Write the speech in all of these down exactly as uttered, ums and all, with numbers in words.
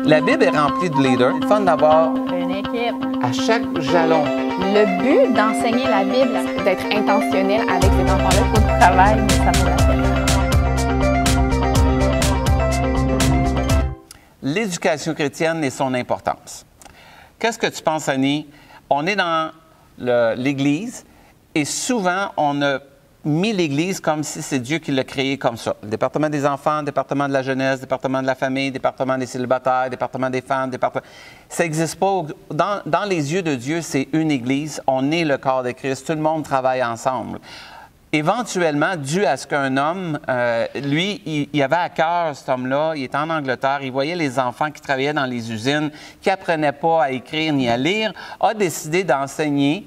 La Bible est remplie de leaders. C'est fun d'avoir Une équipe. à chaque jalon. Le but d'enseigner la Bible, c'est d'être intentionnel avec ces enfants-là. Il faut du travail, mais ça vaut la peine. L'éducation chrétienne et son importance. Qu'est-ce que tu penses, Annie? On est dans le- l'Église et souvent, on a mis l'Église comme si c'est Dieu qui l'a créé comme ça. Le département des enfants, le département de la jeunesse, le département de la famille, le département des célibataires, le département des femmes, le département... Ça n'existe pas. Dans, dans les yeux de Dieu, c'est une Église. On est le corps de Christ. Tout le monde travaille ensemble. Éventuellement, dû à ce qu'un homme, euh, lui, il, il avait à cœur, cet homme-là, il était en Angleterre, il voyait les enfants qui travaillaient dans les usines, qui n'apprenaient pas à écrire ni à lire, a décidé d'enseigner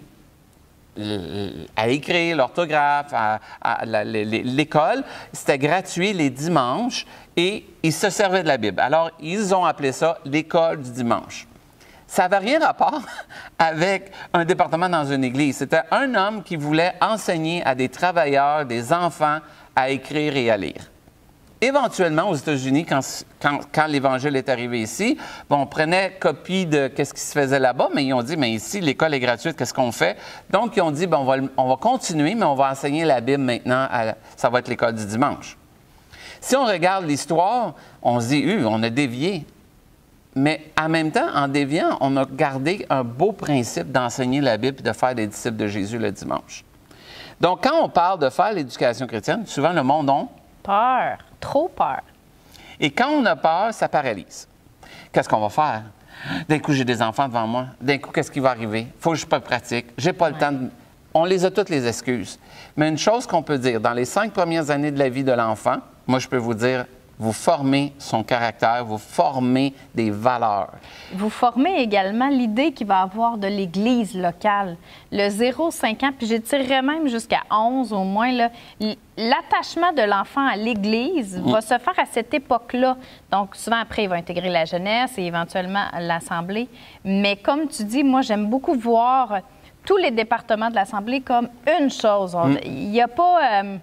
à écrire, l'orthographe, à, à la- l'école. C'était gratuit les dimanches et ils se servaient de la Bible. Alors, ils ont appelé ça l'école du dimanche. Ça n'avait rien rapport avec un département dans une église. C'était un homme qui voulait enseigner à des travailleurs, des enfants, à écrire et à lire. Éventuellement, aux États-Unis, quand, quand, quand l'Évangile est arrivé ici, bon, on prenait copie de ce qui se faisait là-bas, mais ils ont dit, mais ici, l'école est gratuite, qu'est-ce qu'on fait? Donc, ils ont dit, bon, on, va, on va continuer, mais on va enseigner la Bible maintenant, à, ça va être l'école du dimanche. Si on regarde l'histoire, on se dit, euh, on a dévié. Mais en même temps, en déviant, on a gardé un beau principe d'enseigner la Bible et de faire des disciples de Jésus le dimanche. Donc, quand on parle de faire l'éducation chrétienne, souvent le monde a Peur. Trop peur. et quand on a peur, ça paralyse. Qu'est-ce qu'on va faire? D'un coup, j'ai des enfants devant moi. D'un coup, qu'est-ce qui va arriver? Il faut que je pas pratique. J'ai pas le temps de... On les a toutes les excuses. Mais une chose qu'on peut dire, dans les cinq premières années de la vie de l'enfant, moi, je peux vous dire, vous formez son caractère, vous formez des valeurs. Vous formez également l'idée qu'il va avoir de l'Église locale. Le zéro à cinq ans, puis j'étirerais même jusqu'à onze au moins, là, l- l'attachement de l'enfant à l'Église va se faire à cette époque-là. Donc, souvent, après, il va intégrer la jeunesse et éventuellement l'Assemblée. Mais comme tu dis, moi, j'aime beaucoup voir tous les départements de l'Assemblée comme une chose. On- Il n'y a pas... euh,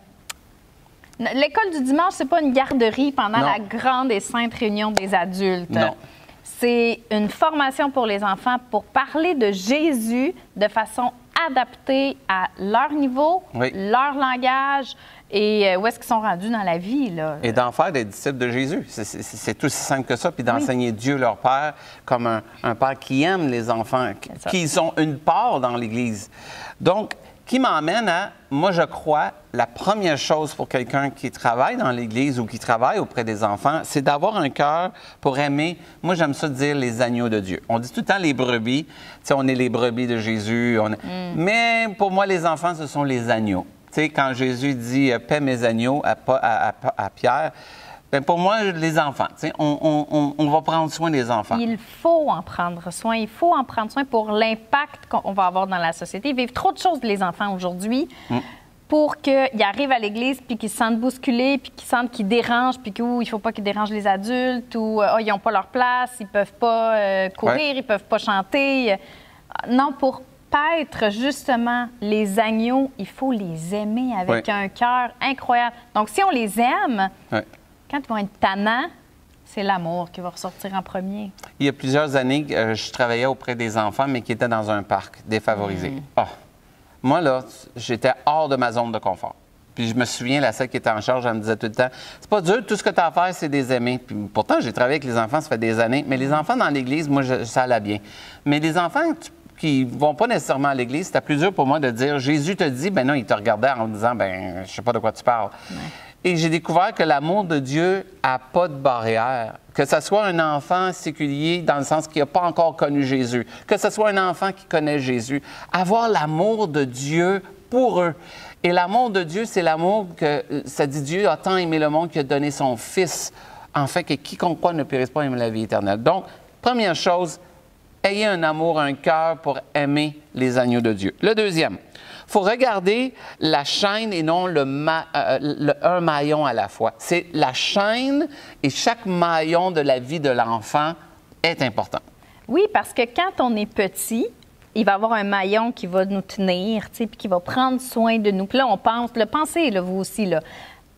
L'école du dimanche, c'est pas une garderie pendant Non. la grande et sainte réunion des adultes. Non. C'est une formation pour les enfants pour parler de Jésus de façon adaptée à leur niveau, Oui. leur langage et euh, où est-ce qu'ils sont rendus dans la vie, là. Et d'en faire des disciples de Jésus. C'est- C'est c'est aussi simple que ça. Puis d'enseigner Dieu, leur Père, comme un, un Père qui aime les enfants, qui- C'est ça. qui ont une part dans l'Église. Donc, qui m'emmène à, moi, je crois, la première chose pour quelqu'un qui travaille dans l'Église ou qui travaille auprès des enfants, c'est d'avoir un cœur pour aimer, moi, j'aime ça dire les agneaux de Dieu. On dit tout le temps les brebis. Tu sais, on est les brebis de Jésus. on est- Mais pour moi, les enfants, ce sont les agneaux. Tu sais, quand Jésus dit « paie mes agneaux » à, Pa- à- à- à Pierre, ben pour moi, les enfants, tu sais, on, on- on- on va prendre soin des enfants. Il faut en prendre soin. Il faut en prendre soin pour l'impact qu'on va avoir dans la société. Ils vivent trop de choses, les enfants, aujourd'hui, pour qu'ils arrivent à l'église puis qu'ils se sentent bousculés puis qu'ils sentent qu'ils dérangent puis qu'il ne faut pas qu'ils dérangent les adultes ou euh, Ah, ils n'ont pas leur place, ils ne peuvent pas euh, courir, Ouais. ils ne peuvent pas chanter. Non, pour paître justement les agneaux, il faut les aimer avec Ouais. un cœur incroyable. Donc, si on les aime, Ouais. quand ils vont être tannants, c'est l'amour qui va ressortir en premier. Il y a plusieurs années, euh, je travaillais auprès des enfants, mais qui étaient dans un parc défavorisé. Ah! Moi, là, j'étais hors de ma zone de confort. Puis je me souviens, la celle qui était en charge, elle me disait tout le temps, c'est pas dur, tout ce que tu as à faire, c'est des aimer. Puis pourtant, j'ai travaillé avec les enfants, ça fait des années. Mais les enfants dans l'église, moi, je- ça allait bien. Mais les enfants tu- qui vont pas nécessairement à l'église, c'était plus dur pour moi de dire, Jésus te dit, ben non, il te regardait en disant, ben, je sais pas de quoi tu parles. Et j'ai découvert que l'amour de Dieu n'a pas de barrière. Que ce soit un enfant séculier dans le sens qu'il n'a pas encore connu Jésus, que ce soit un enfant qui connaît Jésus, avoir l'amour de Dieu pour eux. Et l'amour de Dieu, c'est l'amour que, euh, ça dit Dieu a tant aimé le monde qu'il a donné son Fils, afin que quiconque croit ne périsse pas et ait la vie éternelle. Donc, première chose, ayez un amour, un cœur pour aimer les agneaux de Dieu. Le deuxième, il faut regarder la chaîne et non le, ma- euh, le- un maillon à la fois. C'est la chaîne et chaque maillon de la vie de l'enfant est important. Oui, parce que quand on est petit, il va y avoir un maillon qui va nous tenir, tu sais, puis qui va prendre soin de nous. Puis là, on pense, le pensez, là, vous aussi, là,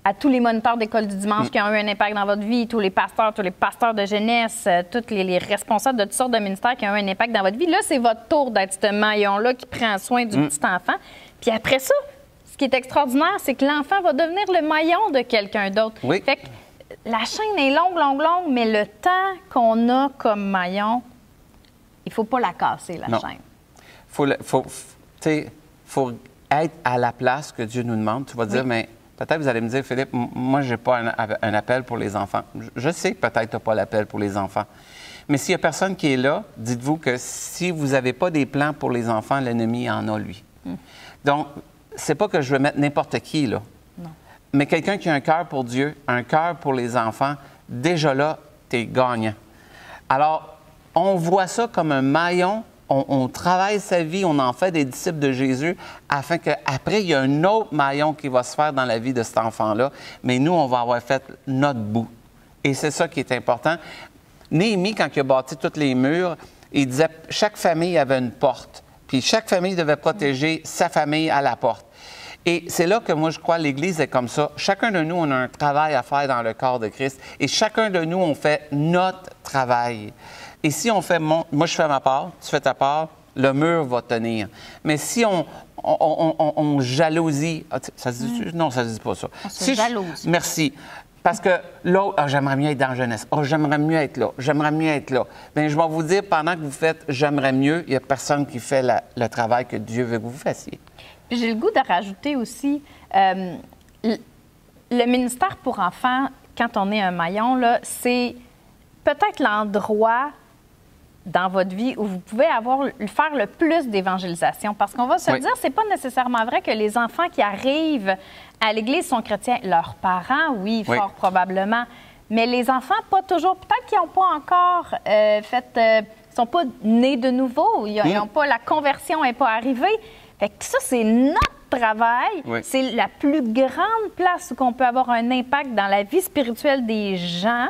à tous les moniteurs d'école du dimanche mm. qui ont eu un impact dans votre vie, tous les pasteurs, tous les pasteurs de jeunesse, euh, tous les, les responsables de toutes sortes de ministères qui ont eu un impact dans votre vie. Là, c'est votre tour d'être ce maillon-là qui prend soin du mm. petit enfant. Puis après ça, ce qui est extraordinaire, c'est que l'enfant va devenir le maillon de quelqu'un d'autre. Oui. Fait que la chaîne est longue, longue, longue, mais le temps qu'on a comme maillon, il ne faut pas la casser, la non. chaîne. Faut, faut, faut, faut être à la place que Dieu nous demande. Tu vas dire, oui. mais peut-être vous allez me dire, Philippe, moi, je n'ai pas un, un appel pour les enfants. Je sais que peut-être tu n'as pas l'appel pour les enfants. Mais s'il n'y a personne qui est là, dites-vous que si vous n'avez pas des plans pour les enfants, l'ennemi en a, lui. Mm. Donc, c'est pas que je veux mettre n'importe qui, là. Non. Mais quelqu'un qui a un cœur pour Dieu, un cœur pour les enfants, déjà là, tu es gagnant. Alors, on voit ça comme un maillon. On, on travaille sa vie, on en fait des disciples de Jésus, afin qu'après, il y a un autre maillon qui va se faire dans la vie de cet enfant-là. Mais nous, on va avoir fait notre bout. Et c'est ça qui est important. Néhémie, quand il a bâti tous les murs, il disait que chaque famille avait une porte. Puis chaque famille devait protéger sa famille à la porte. Et c'est là que moi, je crois, l'Église est comme ça. Chacun de nous, on a un travail à faire dans le corps de Christ. Et chacun de nous, on fait notre travail. Et si on fait, mon... moi, je fais ma part, tu fais ta part, le mur va tenir. Mais si on, on, on, on, on jalousie... Ça se dit... mm. Non, ça ne se dit pas ça. On se si jalouse. Je... Merci. Parce que l'autre, oh, j'aimerais mieux être dans la jeunesse. Oh, j'aimerais mieux être là. J'aimerais mieux être là. Bien, je vais vous dire, pendant que vous faites j'aimerais mieux, il n'y a personne qui fait la, le travail que Dieu veut que vous fassiez. Puis j'ai le goût de rajouter aussi, euh, le, le ministère pour enfants, quand on est un maillon, là, c'est peut-être l'endroit dans votre vie où vous pouvez avoir, faire le plus d'évangélisation. Parce qu'on va se oui. le dire, c'est pas nécessairement vrai que les enfants qui arrivent à l'Église sont chrétiens. Leurs parents, oui, oui. fort probablement. Mais les enfants, pas toujours. Peut-être qu'ils n'ont pas encore euh, fait... Euh, ils sont pas nés de nouveau. Ils n'ont mmh. pas... La conversion n'est pas arrivée. Fait que ça, c'est notre travail. Oui. C'est la plus grande place où on peut avoir un impact dans la vie spirituelle des gens.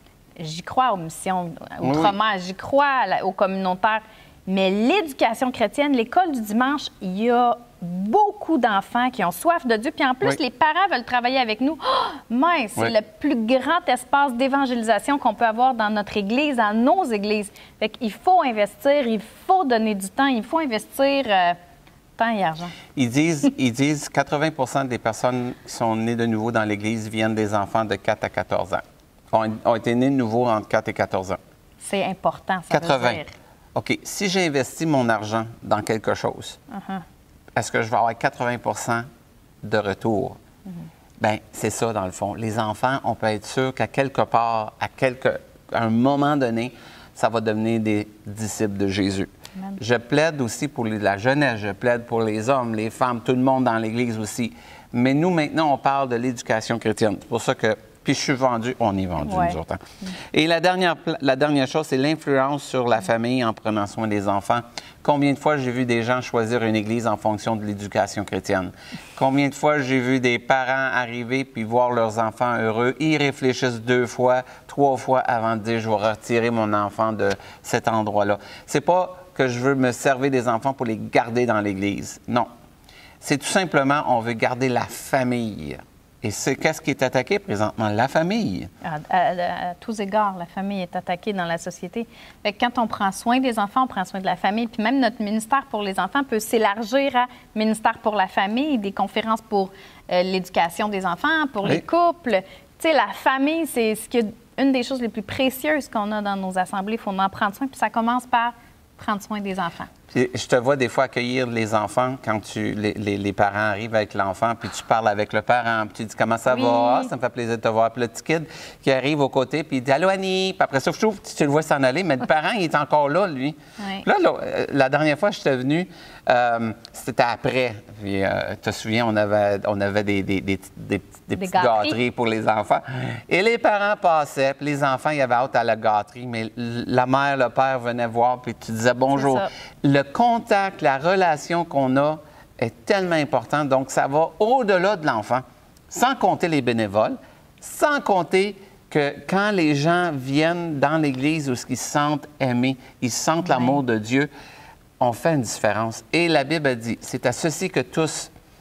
J'y crois aux missions outre-mer, oui. j'y crois aux communautaires. Mais l'éducation chrétienne, l'école du dimanche, il y a beaucoup d'enfants qui ont soif de Dieu. Puis en plus, oui. les parents veulent travailler avec nous. Oh, mince, oui. c'est le plus grand espace d'évangélisation qu'on peut avoir dans notre Église, dans nos églises. Fait qu'il faut investir, il faut donner du temps, il faut investir euh, temps et argent. Ils disent, ils disent que quatre-vingts pour cent des personnes qui sont nées de nouveau dans l'Église viennent des enfants de quatre à quatorze ans. Ont, ont été nés de nouveau entre quatre et quatorze ans. C'est important, ça quatre-vingts. veut dire. OK. Si j'investis mon argent dans quelque chose, uh-huh. est-ce que je vais avoir quatre-vingts pour cent de retour? Uh-huh. Bien, c'est ça, dans le fond. Les enfants, on peut être sûr qu'à quelque part, à, quelque, à un moment donné, ça va devenir des disciples de Jésus. Amen. Je plaide aussi pour la jeunesse, je plaide pour les hommes, les femmes, tout le monde dans l'Église aussi. Mais nous, maintenant, on parle de l'éducation chrétienne. C'est pour ça que... Puis je suis vendu, on est vendu, ouais. nous autres. Hein. Et la dernière, la dernière chose, c'est l'influence sur la famille en prenant soin des enfants. Combien de fois j'ai vu des gens choisir une église en fonction de l'éducation chrétienne? Combien de fois j'ai vu des parents arriver puis voir leurs enfants heureux? Ils réfléchissent deux fois, trois fois avant de dire « je vais retirer mon enfant de cet endroit-là ». C'est pas que je veux me servir des enfants pour les garder dans l'église. Non. C'est tout simplement, on veut garder la famille. Et c'est qu'est-ce qui est attaqué présentement? La famille. À, à, à tous égards, la famille est attaquée dans la société. Fait que quand on prend soin des enfants, on prend soin de la famille. Puis même notre ministère pour les enfants peut s'élargir à ministère pour la famille, des conférences pour euh, l'éducation des enfants, pour oui. les couples. Tu sais, la famille, c'est ce qui est une des choses les plus précieuses qu'on a dans nos assemblées. Il faut en prendre soin. Puis ça commence par prendre soin des enfants. Puis je te vois des fois accueillir les enfants quand tu, les, les, les parents arrivent avec l'enfant, puis tu parles avec le parent, puis tu dis comment ça oui. va, ah, ça me fait plaisir de te voir. Puis le petit kid qui arrive aux côtés, puis il dit allô Annie, puis après ça, je trouve que tu le vois s'en aller, mais le parent, il est encore là, lui. Oui. Là, là, la dernière fois que j'étais venu, euh, c'était après. Puis, euh, tu te souviens, on avait, on avait des, des, des, des, des petites gâteries. gâteries pour les enfants. Et les parents passaient, puis les enfants, ils avaient hâte à la gâterie, mais la mère, le père venaient voir, puis tu disais bonjour. Le contact, la relation qu'on a est tellement importante. Donc, ça va au-delà de l'enfant, sans compter les bénévoles, sans compter que quand les gens viennent dans l'Église où ils se sentent aimés, ils sentent oui. l'amour de Dieu, on fait une différence. Et la Bible a dit, c'est à ceci que tous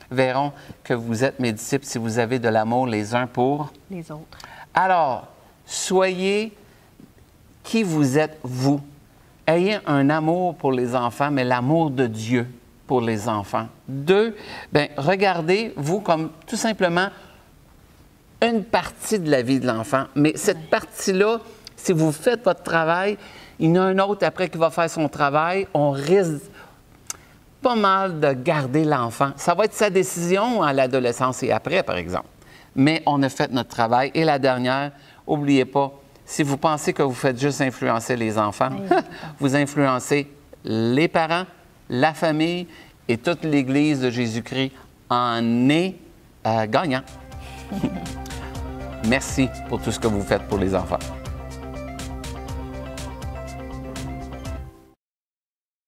verront que vous êtes mes disciples si vous avez de l'amour les uns pour les autres. Alors, soyez qui vous êtes, vous. Ayez un amour pour les enfants, mais l'amour de Dieu pour les enfants. Deux, bien, regardez, vous, comme tout simplement une partie de la vie de l'enfant. Mais cette partie-là, si vous faites votre travail, il y en a un autre après qui va faire son travail, on risque pas mal de garder l'enfant. Ça va être sa décision à l'adolescence et après, par exemple. Mais on a fait notre travail. Et la dernière, n'oubliez pas, si vous pensez que vous faites juste influencer les enfants, vous influencez les parents, la famille et toute l'Église de Jésus-Christ en est euh, gagnant. Merci pour tout ce que vous faites pour les enfants.